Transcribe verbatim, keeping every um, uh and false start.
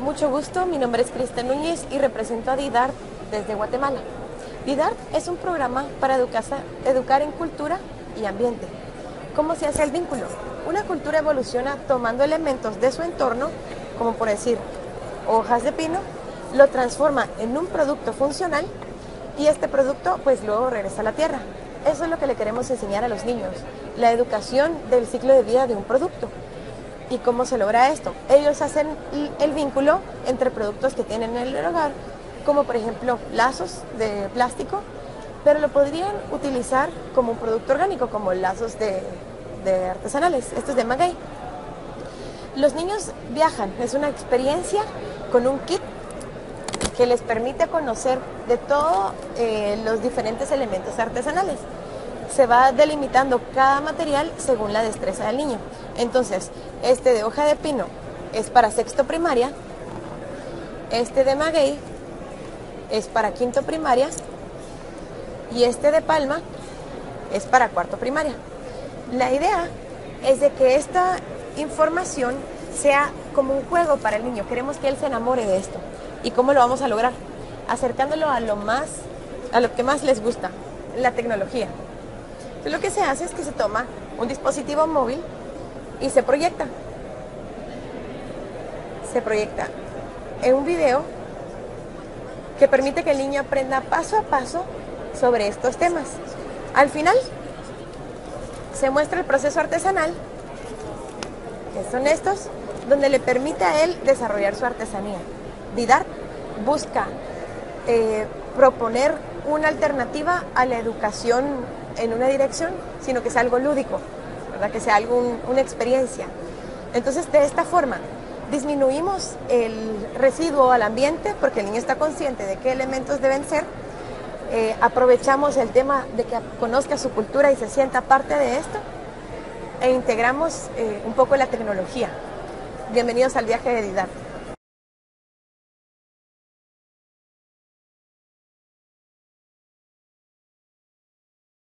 Mucho gusto, mi nombre es Cristian Núñez y represento a DIDART desde Guatemala. DIDART es un programa para educar en cultura y ambiente. ¿Cómo se hace el vínculo? Una cultura evoluciona tomando elementos de su entorno, como por decir hojas de pino, lo transforma en un producto funcional y este producto pues luego regresa a la tierra. Eso es lo que le queremos enseñar a los niños, la educación del ciclo de vida de un producto. ¿Y cómo se logra esto? Ellos hacen el vínculo entre productos que tienen en el hogar, como por ejemplo lazos de plástico, pero lo podrían utilizar como un producto orgánico, como lazos de, de artesanales, estos de maguey. Los niños viajan, es una experiencia con un kit que les permite conocer de todos eh, los diferentes elementos artesanales. Se va delimitando cada material según la destreza del niño. Entonces, este de hoja de pino es para sexto primaria, este de maguey es para quinto primaria y este de palma es para cuarto primaria. La idea es de que esta información sea como un juego para el niño. Queremos que él se enamore de esto. ¿Y cómo lo vamos a lograr? Acercándolo a lo más, a lo que más les gusta, la tecnología. Entonces, lo que se hace es que se toma un dispositivo móvil y se proyecta. Se proyecta en un video que permite que el niño aprenda paso a paso sobre estos temas. Al final, se muestra el proceso artesanal, que son estos, donde le permite a él desarrollar su artesanía. DIDART busca eh, proponer una alternativa a la educación en una dirección, sino que sea algo lúdico, ¿verdad? Que sea algo, un, una experiencia. Entonces, de esta forma, disminuimos el residuo al ambiente, porque el niño está consciente de qué elementos deben ser, eh, aprovechamos el tema de que conozca su cultura y se sienta parte de esto, e integramos eh, un poco la tecnología. Bienvenidos al viaje de DIDART.